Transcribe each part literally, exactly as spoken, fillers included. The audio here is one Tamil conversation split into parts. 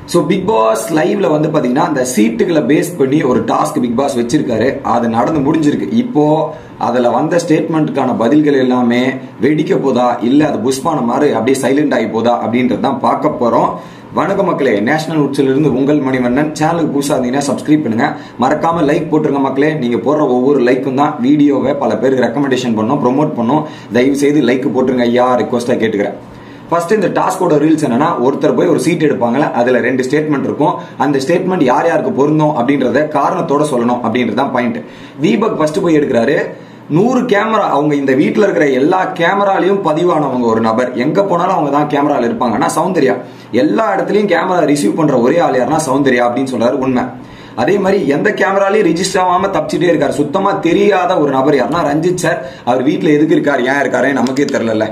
ஸோ பிக் பாஸ் லைவ்ல வந்து பாத்தீங்கன்னா அந்த சீட்டுகளை பேஸ் பண்ணி ஒரு டாஸ்க் பிக் பாஸ் வச்சிருக்காரு. அது நடந்து முடிஞ்சிருக்கு. இப்போ அதுல வந்த ஸ்டேட்மெண்ட்டுக்கான பதில்கள் எல்லாமே வெடிக்க போதா இல்ல அது புஷ்பான மாதிரி அப்படியே சைலண்ட் ஆகி போதா அப்படின்றது தான் பார்க்க போறோம். வணக்கம் மக்களே, நேஷனல் உட்ஸ்ல இருந்து உங்கள் மணிவண்ணன். சேனலுக்கு புதுசா இருந்தீங்கன்னா சப்ஸ்கிரைப் பண்ணுங்க, மறக்காம லைக் போட்டுருங்க மக்களே. நீங்க போடுற ஒவ்வொரு லைக்கும் தான் வீடியோவை பல பேருக்கு ரெக்கமெண்டேஷன் பண்ணும், ப்ரொமோட் பண்ணும். தயவு செய்து லைக் போட்டுருங்க ஐயா, ரிக்வஸ்டா கேட்டுக்கிறேன். ஃபர்ஸ்ட் இந்த டாஸ்கோட ரூல்ஸ் என்னன்னா, ஒருத்தர் போய் ஒரு சீட் எடுப்பாங்கல்ல, அதுல ரெண்டு ஸ்டேட்மெண்ட் இருக்கும். அந்த ஸ்டேட்மெண்ட் யார் யாருக்கு பொருந்தும் அப்படின்றத காரணத்தோட சொல்லணும் அப்படின்றதான் பாயிண்ட். தீபக் ஃபர்ஸ்ட் போய் எடுக்கிறாரு. நூறு கேமரா, அவங்க இந்த வீட்டுல இருக்கிற எல்லா கேமராலையும் பதிவானவங்க ஒரு நபர். எங்க போனாலும் அவங்க தான் கேமரால இருப்பாங்க. ஆனா சௌந்தர்யா எல்லா இடத்துலயும் கேமரா ரிசீவ் பண்ற ஒரே ஆள் யாருன்னா சௌந்தர்யா அப்படின்னு சொல்றாரு. உண்மை. அதே மாதிரி எந்த கேமராலையும் ரிஜிஸ்டர் ஆகாம தப்பிச்சுட்டே இருக்காரு. சுத்தமா தெரியாத ஒரு நபர் யாருன்னா ரஞ்சித் சார். அவர் வீட்டுல எதுக்கு இருக்காரு, ஏன் இருக்காரு நமக்கே தெரியல.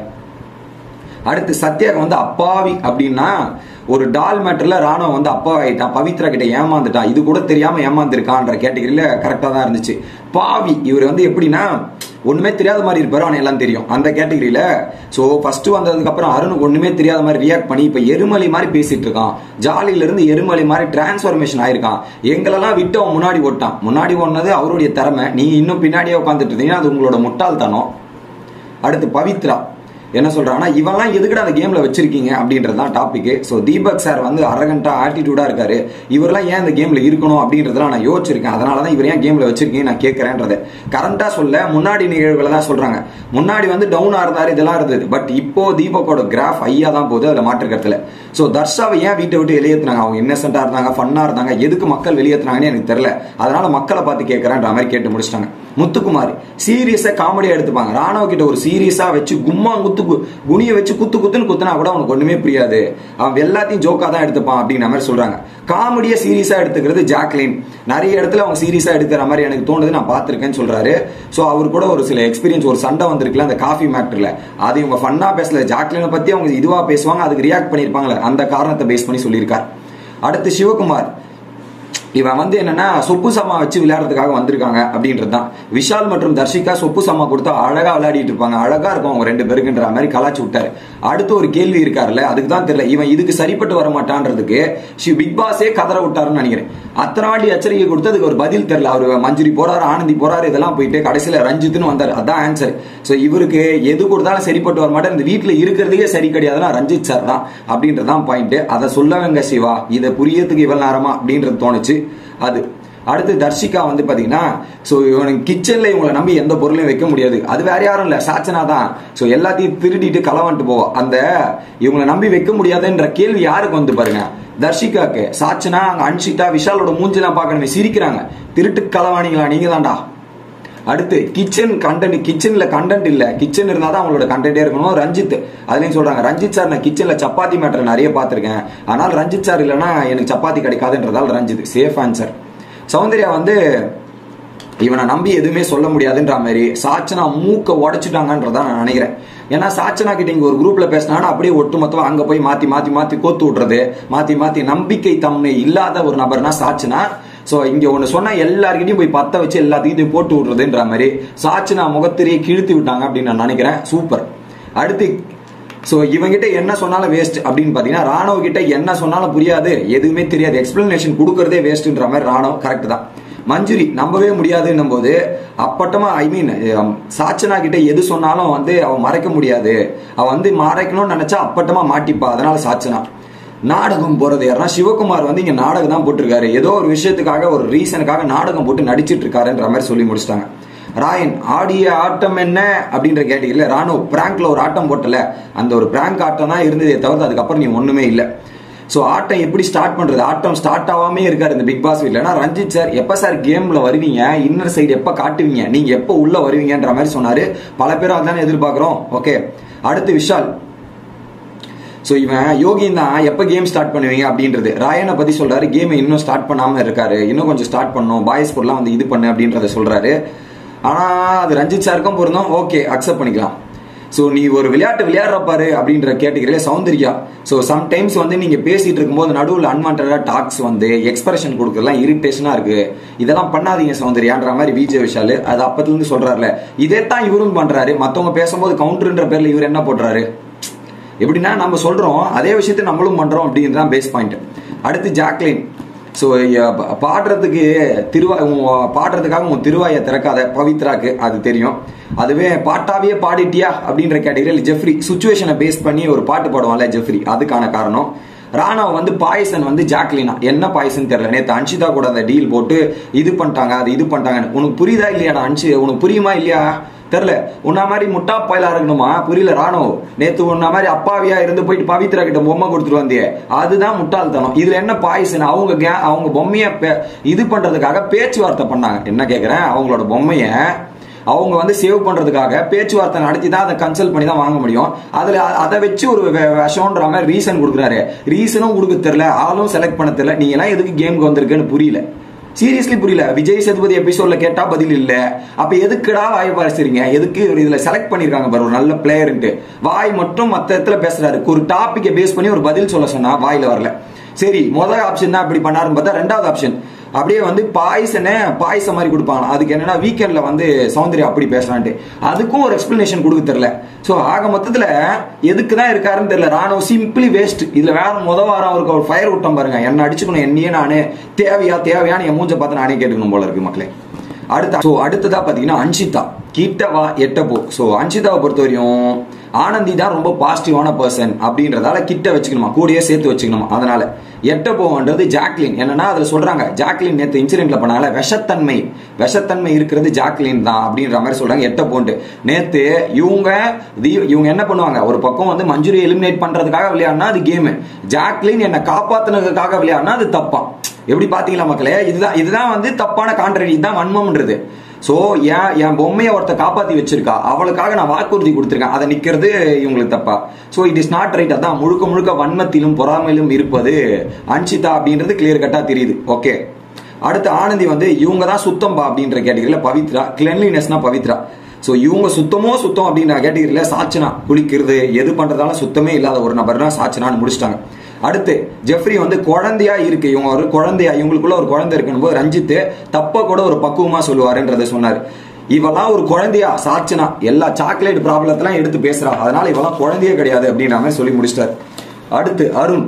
அடுத்து சத்யாக்கு வந்து அப்பாவி அப்படின்னா, ஒரு டால் மேட்டர்ல ராணுவ வந்து அப்பா ஆயிட்டான், பவித்ரா கிட்ட ஏமாந்துட்டான், இது கூட தெரியாம ஏமாந்துருக்கான்ற கேட்டகரியில கரெக்டா தான் இருந்துச்சு. பாவி இவர் வந்து எப்படின்னா ஒண்ணுமே தெரியாத மாதிரி இருப்பாரு, ஆனா எல்லாம் தெரியும் அந்த கேட்டகரியில. சோ ஃபர்ஸ்ட் வந்ததுக்கு அப்புறம் அருணுக்கு ஒண்ணுமே தெரியாத மாதிரி ரியாக்ட் பண்ணி இப்ப எருமலி மாதிரி பேசிட்டு இருக்கான். ஜாலியில இருந்து எருமலி மாதிரி டிரான்ஸ்பர்மேஷன் ஆயிருக்கான். எங்களெல்லாம் விட்டு அவன் முன்னாடி ஓட்டான். முன்னாடி ஓடுனது அவருடைய திறமை. நீ இன்னும் பின்னாடியே உட்காந்துட்டு இருந்தீங்கன்னா அது உங்களோட முட்டாள்தனம். அடுத்து பவித்ரா என்ன சொல்றாங்கன்னா, இவெல்லாம் எதுக்குடா அந்த கேம்ல வச்சிருக்கீங்க அப்படின்றதான் டாபிக். சோ தீபக் சார் வந்து அரகண்டா ஆட்டிடியூடா இருக்காரு. இவரெல்லாம் ஏன் இந்த கேம்ல இருக்கணும் அப்படின்றதெல்லாம் நான் யோசிச்சிருக்கேன். அதனாலதான் இவர் ஏன் கேம்ல வச்சிருக்கீங்க நான் கேட்கறேன்றது கரண்டா சொல்ல. முன்னாடி நிகழ்வுகளை தான் சொல்றாங்க. முன்னாடி வந்து டவுனா இருந்தாரு, இதெல்லாம் இருந்தது. பட் இப்போ தீபக்கோட கிராஃப் ஐயா தான் போகுது, அதுல மாற்றுக்கிறதுல. சோ தர்ஷாவை ஏன் வீட்டை விட்டு வெளியேற்றினாங்க? அவங்க இன்னசென்டா இருந்தாங்க, ஃபன்னா இருந்தாங்க. எதுக்கு மக்கள் வெளியேற்றினாங்கன்னு எனக்கு தெரியல. அதனால மக்களை பார்த்து கேட்கறேன்ற மாதிரி கேட்டு முடிச்சிட்டாங்க. முத்துக்குமாரி சீரியஸா காமெடியா எடுத்துப்பாங்க. ராணுவ கிட்ட ஒரு சீரியஸா வச்சு கும்மா குத்து குனிய வச்சு குத்து குத்துன்னு குத்துனா கூட அவனுக்கு ஒண்ணுமே புரியாது. அவன் எல்லாத்தையும் ஜோக்கா தான் எடுத்துப்பான் அப்படின்ற மாதிரி சொல்றாங்க. காமெடியா சீரியஸா எடுத்துக்கிறது ஜாக்லின். நிறைய இடத்துல அவங்க சீரியஸா எடுக்கிற மாதிரி எனக்கு தோணுது, நான் பார்த்திருக்கேன்னு சொல்றாரு. சோ அவர் கூட ஒரு சில எக்ஸ்பீரியன்ஸ், ஒரு சண்டை வந்திருக்குல்ல அந்த காஃபி மேட்டர்ல, அது இவங்க ஃபன்னா பேசல. ஜாக்லினை பத்தி அவங்க இதுவா பேசுவாங்க, அதுக்கு ரியாக்ட் பண்ணிருப்பாங்களே, அந்த காரணத்தை பேஸ் பண்ணி சொல்லியிருக்காரு. அடுத்து சிவகுமார், இவன் வந்து என்னன்னா சொப்பு சமா வச்சு விளையாடுறதுக்காக வந்திருக்காங்க அப்படின்றதுதான். விஷால் மற்றும் தர்ஷிகா சொப்பு சமா கொடுத்தா அழகா விளையாடிட்டு இருப்பாங்க, அழகா இருக்கும் அவங்க ரெண்டு பேருக்குன்ற மாதிரி கலாச்சு விட்டாரு. அடுத்து ஒரு கேள்வி இருக்காருல்ல, அதுக்கு தான் தெரியல இவன் இதுக்கு சரிப்பட்டு வர மாட்டான்றதுக்கு பிக் பாஸே கதற விட்டாருன்னு நினைக்கிறேன். அத்தனை வாட்டி எச்சரிக்கை கொடுத்து அதுக்கு ஒரு பதில் தெரியல. அவர் மஞ்சுரி போறாரு, ஆனந்தி போறாரு, இதெல்லாம் போயிட்டு கடைசியில ரஞ்சித்னு வந்தாரு. அதான் ஆன்சர். சோ இவருக்கு எது கொடுத்தாலும் சரிப்பட்டு வர மாட்டேன், இந்த வீட்டுல இருக்கிறதுக்கே சரி கிடையாதுன்னா ரஞ்சித் சார் தான் அப்படின்றதான் பாயிண்ட். அதை சொல்லவங்க சிவா, இதை புரியறதுக்கு இவ்வளவு நேரமா அப்படின்றது தோணுச்சு. அது அடுத்து தர்ஷிகா வந்து பாத்தீங்கன்னா, சோ இவனுக்கு கிச்சன்ல இவங்களை நம்பி எந்த பொருளையும் வைக்க முடியாது. அது வேற யாரும் இல்ல, சாச்சனா தான். சோ எல்லாத்தையும் திருடிட்டு களவான்ட்டு போவா. அந்த இவங்களை நம்பி வைக்க முடியாதுன்ற கேள்வி யாருக்கு வந்து பாருங்க, தர்ஷிகாக்கு. சாச்சனா அங்க அன்ஷிதா விஷாலோட மூஞ்செல்லாம் பார்க்கணுமே, சிரிக்கிறாங்க. திருட்டு களவாணிங்களா நீங்க தான்டா. அடுத்து கிச்சன் கண்டென்ட், கிச்சன்ல கண்டென்ட் இல்ல, கிச்சன் இருந்தா தான் அவங்களோட கண்டென்ட்டே இருக்கணும். ரஞ்சித் அதுலயும் சொல்றாங்க, ரஞ்சித் சார் நான் கிச்சன்ல சப்பாத்தி மேட்டர் நிறைய பார்த்திருக்கேன், ஆனால் ரஞ்சித் சார் இல்லைன்னா எனக்கு சப்பாத்தி கிடைக்காதுன்றதால் ரஞ்சித் சேஃப் ஆன்சர். சௌந்தர்யா வந்து இவனை நம்பி எதுவுமே சொல்ல முடியாதுன்ற மாதிரி சாச்சனா மூக்க உடைச்சிட்டாங்கன்றதான் நான் நினைக்கிறேன். ஏன்னா சாச்சனா கிட்ட இங்க ஒரு குரூப்ல பேசினா அப்படியே ஒட்டுமொத்தமா அங்க போய் மாத்தி மாத்தி மாத்தி கோத்து விடுறது, மாத்தி மாத்தி நம்பிக்கை தன்மை இல்லாத ஒரு நபர்னா சாச்சனா. சோ இங்க ஒண்ணு சொன்னா எல்லார்கிட்டையும் போய் பத்த வச்சு எல்லாத்தையும் போட்டு விடுறதுன்ற மாதிரி சாச்சனா முகத்திலேயே கிழித்து விட்டாங்க அப்படின்னு நான் நினைக்கிறேன். சூப்பர். அடுத்து சோ இவங்கிட்ட என்ன சொன்னாலும் வேஸ்ட் அப்படின்னு பாத்தீங்கன்னா, ராணுவ கிட்ட என்ன சொன்னாலும் புரியாது, எதுவுமே தெரியாது, எக்ஸ்பிளனேஷன் கொடுக்கறதே வேஸ்ட்ன்ற மாதிரி ராணுவ கரெக்ட் தான். மஞ்சுரி நம்பவே முடியாதுன்னும் போது அப்பட்டமா ஐ மீன் சாச்சனா கிட்ட எது சொன்னாலும் வந்து அவன் மறைக்க முடியாது, அவன் வந்து மறைக்கணும்னு நினைச்சா அப்பட்டமா மாட்டிப்பா, அதனால சாச்சனா. நாடகம் போறது யாருன்னா சிவகுமார் வந்து இங்க நாடகம் தான் போட்டிருக்காரு. ஏதோ ஒரு விஷயத்துக்காக ஒரு ரீசனுக்காக நாடகம் போட்டு நடிச்சிட்டு இருக்காருன்ற மாதிரி சொல்லி முடிச்சிட்டாங்க. ராயன் ஆடிய ஆட்டம் என்ன அப்படின்ற கேட்டீங்கல்ல, ராணுவ பிராங்க்ல ஒரு ஆட்டம் போட்டல, அந்த ஒரு பிராங்க் ஆட்டம் தான் இருந்ததே தவிர்த்து அதுக்கப்புறம் நீ ஒண்ணுமே இல்லை. சோ ஆட்டம் எப்படி ஸ்டார்ட் பண்றது, ஆட்டம் ஸ்டார்ட் ஆகாமே இருக்காரு இந்த பிக் பாஸ் வீட்ல. ரஞ்சித் சார் எப்ப சார் கேம்ல வருவீங்க, இன்னர் சைடு எப்ப காட்டுவீங்க, நீங்க எப்ப உள்ள வருவீங்கன்ற மாதிரி சொன்னாரு. பல பேரும் அதானே எதிர்பார்க்கிறோம். ஓகே. அடுத்து விஷால், சோ இவன் யோகின் தான் எப்ப கேம் ஸ்டார்ட் பண்ணுவீங்க அப்படின்றது. ராயனை பத்தி சொல்றாரு, கேம் இன்னும் ஸ்டார்ட் பண்ணாம இருக்காரு, இன்னும் கொஞ்சம் ஸ்டார்ட் பண்ணும், பாய்ஸ் பொருளாம் வந்து இது பண்ணு அப்படின்றத சொல்றாரு. ஆனா அது ரஞ்சித் சாருக்கும் பொருந்தும். ஓகே, அக்செப்ட் பண்ணிக்கலாம். சோ நீ ஒரு விளையாட்டு விளையாடுறப்பாரு அப்படின்ற கேட்டகரியில சௌந்தர்யா. சோ சம்டைம்ஸ் வந்து நீங்க பேசிட்டு இருக்கும்போது நடுவில் அன்வான்டா டாக்ஸ் வந்து எக்ஸ்பிரஷன் கொடுக்கலாம், இரிட்டேஷனா இருக்கு, இதெல்லாம் பண்ணாதீங்க சௌந்தர்யான்ற மாதிரி விஜய் விஷால் அது அப்பத்துல இருந்து சொல்றாருல. இதே தான் இவரும் பண்றாரு. மத்தவங்க பேசும்போது கவுண்டர்ன்ற பேர்ல இவர் என்ன போடுறாரு, எப்படின்னா நம்ம சொல்றோம் அதே விஷயத்தை நம்மளும் பண்றோம் அப்படின்றதான் பேஸ் பாயிண்ட். அடுத்து ஜாக்லின். ஸோ பாடுறதுக்கு திருவா பாடுறதுக்காக உன் திருவாயை திறக்காத பவித்ராக்கு அது தெரியும். அதுவே பாட்டாவே பாடிட்டியா அப்படின்ற கேட்டகரியில் ஜெஃப்ரி சுச்சுவேஷனை பேஸ் பண்ணி ஒரு பாட்டு பாடுவான்ல ஜெஃப்ரி, அதுக்கான காரணம். ராணா வந்து பாய்சன் வந்து ஜாக்லினா என்ன பாய்சன் தெரியல. நேற்று அன்ஷிதா கூட அந்த டீல் போட்டு இது பண்ணிட்டாங்க அது இது பண்ணிட்டாங்க. உனக்கு புரியுதா இல்லையாடா அன்ஷி, உனக்கு புரியுமா இல்லையா தெரியல. உன்ன மாதிரி முட்டா பாயிலா இருக்கணுமா புரியல ராணோ. நேத்து உன்ன மாதிரி அப்பாவியா இருந்து போயிட்டு பவித்ரா கிட்ட பொம்மை கொடுத்துட்டு வந்தியே, அதுதான் முட்டாள்தனம். இதுல என்ன பாய்சன்? அவங்க அவங்க பொம்மைய இது பண்றதுக்காக பேச்சுவார்த்தை பண்ணாங்க. என்ன கேக்குறேன், அவங்களோட பொம்மைய அவங்க வந்து சேவ் பண்றதுக்காக பேச்சுவார்த்தை நடத்தி தான் அதை கன்சல்ட் பண்ணி தான் வாங்க முடியும். அதுல அதை வச்சு ஒரு விஷம்ன்ற மாதிரி ரீசன் கொடுக்குறாரு. ரீசனும் கொடுக்க தெரியல, ஆளும் செலக்ட் பண்ண தெரியல. நீங்க எல்லாம் எதுக்கு கேமுக்கு வந்திருக்குன்னு புரியல, சீரியஸ்லி புரியல. விஜய் சேதுபதி எபிசோட்ல கேட்டா பதில் இல்ல. அப்ப எதுக்குடா வாய் பாரிச்சிருங்க? எதுக்கு இதுல செலக்ட் பண்ணிருக்காங்க பாரு ஒரு நல்ல பிளேயர்ன்ட்டு, வாய் மட்டும் மத்த இடத்துல பேசுறாரு. ஒரு டாபிக்கை பேஸ் பண்ணி ஒரு பதில் சொல்ல சொன்னா வாயில வரல. சரி, முதல் ஆப்ஷன் தான் இப்படி பண்ணாருன்னு பார்த்தா ரெண்டாவது ஆப்ஷன் அப்படியே வந்து பாய்சனை பாயசம் மாதிரி கொடுப்பாங்க. அதுக்கு என்னன்னா வீக்கெண்ட்ல வந்து சௌந்தர்யா அப்படி பேசுறான்ட்டு அதுக்கும் ஒரு எக்ஸ்பிளனேஷன் கொடுக்க தெரியல. சோ ஆக மொத்தத்துல எதுக்கு தான் இருக்காருன்னு தெரியல. ராணுவ சிம்பிளி வேஸ்ட். இதுல வேற முத வாரம் அவருக்கு ஒரு ஃபயர் விட்டம் பாருங்க, என்ன அடிச்சுக்கணும் என்னையே நானு தேவையா தேவையான்னு என் மூஞ்ச பார்த்து நானே கேட்டுக்கணும் போல இருக்கு மக்களே. அடுத்த சோ அடுத்ததா பாத்தீங்கன்னா அன்ஷிதா. கிட்டவா எட்டப்போ. சோ அன்ஷிதாவை பொறுத்தவரையும் ஆனந்தி தான் ரொம்ப பாசிட்டிவான பர்சன் அப்படின்றதால கிட்ட வச்சுக்கணுமா, கூடயே சேர்த்து வச்சுக்கணுமா. அதனால எட்டப்போன்றது ஜாக்லின். என்னன்னா அதுல சொல்றாங்க ஜாக்லின் நேற்று இன்சிடென்ட்ல பண்ணால விஷத்தன்மை விஷத்தன்மை இருக்கிறது ஜாக்லின் தான் அப்படின்ற மாதிரி சொல்றாங்க எட்டப்போன்ட்டு. நேத்து இவங்க இவங்க என்ன பண்ணுவாங்க, ஒரு பக்கம் வந்து மஞ்சுரி எலிமினேட் பண்றதுக்காக விளையாடினா அது கேமு, ஜாக்லின் என்ன காப்பாத்துனதுக்காக விளையாடினா அது தப்பா. எப்படி பாத்தீங்களா மக்களே, இதுதான் இதுதான் வந்து தப்பான கான்ட்ரடி, இதுதான் வன்மம்ன்றது. சோ ஏன் என் பொம்மையை ஒருத்த காப்பாத்தி வச்சிருக்கா, அவளுக்காக நான் வாக்குறுதி கொடுத்திருக்கேன், அதை நிக்கிறது இவங்களுக்கு தப்பா. So it is not right. அதான் முழுக்க முழுக்க வன்மத்திலும் பொறாமையிலும் இருப்பது அன்ஷிதா அப்படின்றது கிளியர் கட்டா தெரியுது. ஓகே, அடுத்து ஆனந்தி வந்து இவங்க தான் சுத்தம்பா அப்படின்ற கேட்டகரியில பவித்ரா, கிளென்லினஸ்னா பவித்ரா. சோ இவங்க சுத்தமோ சுத்தம் அப்படின்ற கேட்டகரியில சாச்சனா, குளிக்கிறது எது பண்றதால சுத்தமே இல்லாத ஒரு நபர் தான் சாச்சனான்னு முடிச்சிட்டாங்க. அடுத்து ஜெஃப்ரி வந்து குழந்தையா இருக்கு, இவங்க ஒரு குழந்தையா இவங்களுக்குள்ள ஒரு குழந்தை இருக்குன்னு போது ரஞ்சித் தப்ப கூட ஒரு பக்குவமா சொல்லுவாருன்றத சொன்னாரு. இவெல்லாம் ஒரு குழந்தையா சாச்சனா எல்லா சாக்லேட் ப்ராப்ளத்தெல்லாம் எடுத்து பேசுறா, அதனால இவெல்லாம் குழந்தையே கிடையாது அப்படின்ற மாதிரி சொல்லி முடிச்சிட்டாரு. அடுத்து அருண்.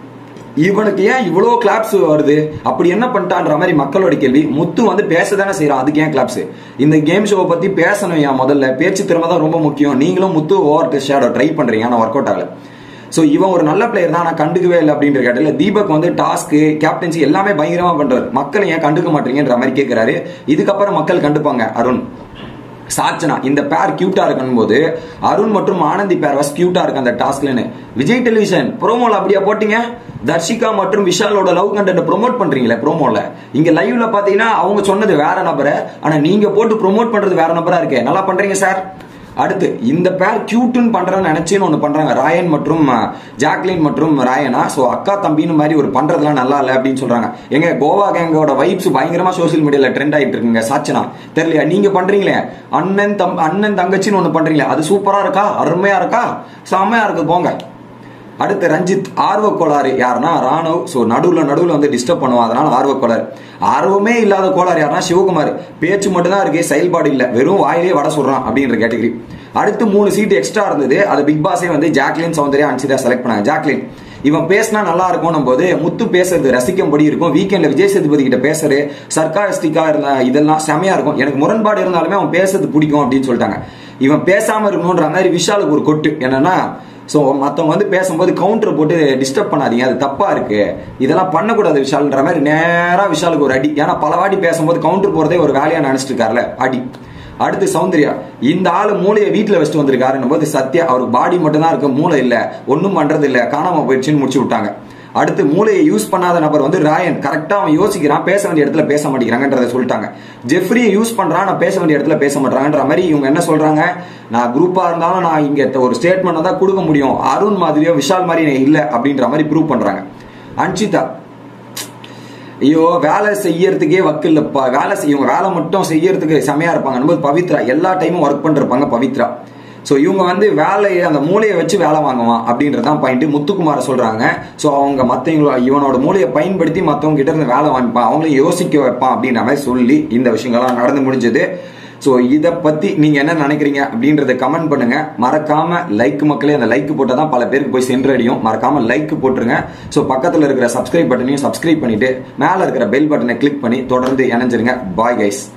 இவனுக்கு ஏன் இவ்வளவு கிளாப்ஸ் வருது, அப்படி என்ன பண்ணிட்டான்ற மாதிரி மக்களோட கேள்வி. முத்து வந்து பேசதானே செய்யறான், அதுக்கு ஏன் கிளாப்ஸ்? இந்த கேம் ஷோவை பத்தி பேசணும் ஏன், முதல்ல பேச்சு திறமை தான் ரொம்ப முக்கியம். நீங்களும் முத்து ஓவர் ஷேடோ ட்ரை பண்றீங்க, ஆனா ஒர்க் அவுட் ஆகல. சோ இவன் ஒரு நல்ல பிளேயர் தான், நான் கண்டுக்கவே இல்லை அப்படின்ற கேட்டல. தீபக் வந்து டாஸ்க் கேப்டன்சி எல்லாமே பயங்கரமா பண்றாரு, மக்களை ஏன் கண்டுக்க மாட்டீங்கன்ற மாதிரி கேட்கிறாரு. இதுக்கப்புறம் மக்கள் கண்டுப்பாங்க. அருண் சாச்சனா இந்த பேர் கியூட்டா இருக்கும் போது அருண் மற்றும் ஆனந்தி பேர் வாஸ் கியூட்டா இருக்கு அந்த டாஸ்க்லன்னு விஜய் டெலிவிஷன் ப்ரோமோல அப்படியா போட்டீங்க? தர்ஷிகா மற்றும் விஷாலோட லவ் கண்டென்ட் ப்ரோமோட் பண்றீங்களே ப்ரோமோல, இங்க லைவ்ல பாத்தீங்கன்னா அவங்க சொன்னது வேற நபரை, ஆனா நீங்க போட்டு ப்ரோமோட் பண்றது வேற நபரா இருக்கு. நல்லா பண்றீங்க சார். அடுத்து இந்த பேர் கியூட்னு பண்றேன்னு நினைச்சேன்னு ஒண்ணு பண்றாங்க, ராயன் மற்றும் ஜாக்லின் மற்றும் ராயனா. சோ அக்கா தம்பின்னு மாதிரி ஒரு பண்றதுலாம் நல்லா இல்ல அப்படின்னு சொல்றாங்க. எங்க கோவா கேங்கோட வைப்ஸ் பயங்கரமா சோசியல் மீடியால ட்ரெண்ட் ஆயிட்டு இருக்குங்க. சாச்சனா தெரியலையா நீங்க பண்றீங்களே, அண்ணன் தம் அண்ணன் தங்கச்சின்னு ஒண்ணு பண்றீங்களே, அது சூப்பரா இருக்கா, அருமையா இருக்கா, செம்மையா இருக்கு போங்க. அடுத்து ரஞ்சித் ஆர்வ கோளாறு யாருன்னா ராணுவ. சோ நடுவுல நடுவுல வந்து டிஸ்டர்ப் பண்ணுவான், அதனால ஆர்வ கோளாறு. ஆர்வமே இல்லாத கோளாறு யாருன்னா சிவகுமார். பேச்சு மட்டும் தான் இருக்கு, செயல்பாடு இல்ல, வெறும் வாயிலே வட சொல்றான் அப்படின்ற கேட்டகரி. அடுத்து மூணு சீட் எக்ஸ்ட்ரா இருந்தது, அது பிக் பாஸே வந்து ஜாக்லின், சௌந்தர்யா, அன்ஷிதா செலக்ட் பண்ணாங்க. ஜாக்லின் இவன் பேசினா நல்லா இருக்கும் போது முத்து பேசுறது ரசிக்கும்படி இருக்கும். வீக்கெண்ட்ல விஜய் சேதுபதி கிட்ட பேசுறது சர்க்காஸ்டிக்கா இருந்த இதெல்லாம் செமையா இருக்கும். எனக்கு முரண்பாடு இருந்தாலுமே அவன் பேசுறது பிடிக்கும் அப்படின்னு சொல்லிட்டாங்க. இவன் பேசாம இருக்கணும்ன்ற மாதிரி விஷாலுக்கு ஒரு கொட்டு என்னன்னா, சோ மத்தவங்க வந்து பேசும்போது கவுண்டர் போட்டு டிஸ்டர்ப் பண்ணாதீங்க, அது தப்பா இருக்கு, இதெல்லாம் பண்ணக்கூடாது விஷால்ன்ற மாதிரி நேரா விஷாலுக்கு ஒரு அடி. ஏன்னா பல வாட்டி பேசும்போது கவுண்டர் போறதே ஒரு வேலையா நினைச்சிட்டு இருக்காருல, அடி. அடுத்து சௌந்தர்யா, இந்த ஆளு மூளையை வீட்டுல வச்சுட்டு வந்திருக்காருன்னு போது சத்யா அவருக்கு பாடி மட்டும் தான் இருக்கு, மூளை இல்ல, ஒன்னும் பண்றது இல்ல, காணாம போயிடுச்சுன்னு முடிச்சு விட்டாங்க. அடுத்து மூளையை யூஸ் பண்ணாத நபர் வந்து ராயன். கரெக்டா அவன் யோசிக்கிறான், பேச வேண்டிய இடத்துல பேச மாட்டேங்கிறாங்கன்றத சொல்லிட்டாங்க. ஜெஃப்ரியை யூஸ் பண்றான், நான் பேச வேண்டிய இடத்துல பேச மாட்டாங்கன்ற மாதிரி இவங்க என்ன சொல்றாங்க, நான் குரூப்பா இருந்தாலும் நான் இங்க ஒரு ஸ்டேட்மெண்ட் தான் கொடுக்க முடியும், அருண் மாதிரியோ விஷால் மாதிரி இல்ல அப்படின்ற மாதிரி ப்ரூவ் பண்றாங்க. அன்ஷிதா, ஐயோ வேலை செய்யறதுக்கே வக்கு இல்லப்பா, வேலை செய்ய வேலை மட்டும் செய்யறதுக்கு செமையா இருப்பாங்க. பவித்ரா எல்லா டைமும் ஒர்க் பண்ணிருப்பாங்க பவித்ரா. சோ இவங்க வந்து வேலையை அந்த மூளையை வச்சு வேலை வாங்குவான் அப்படின்றதான் பாயிண்ட். முத்துக்குமார சொல்றாங்க. சோ அவங்க மத்தவங்க இவனோட மூளையை பயன்படுத்தி மத்தவங்க கிட்ட இருந்து வேலை வாங்கிப்பான், அவங்களையும் யோசிக்க வைப்பான் அப்படின்ற மாதிரி சொல்லி இந்த விஷயங்கள்லாம் நடந்து முடிஞ்சது. சோ இத பத்தி நீங்க என்ன நினைக்கிறீங்க அப்படின்றத கமெண்ட் பண்ணுங்க. மறக்காம லைக் மக்களே, அந்த லைக் போட்டா தான் பல பேருக்கு போய் சென்றடையும். மறக்காம லைக் போட்டுருங்க. சோ பக்கத்துல இருக்கிற சப்ஸ்கிரைப் பட்டனையும் சப்ஸ்கிரைப் பண்ணிட்டு மேல இருக்கிற பெல் பட்டனை கிளிக் பண்ணி தொடர்ந்து இணைஞ்சிருங்க. Bye guys.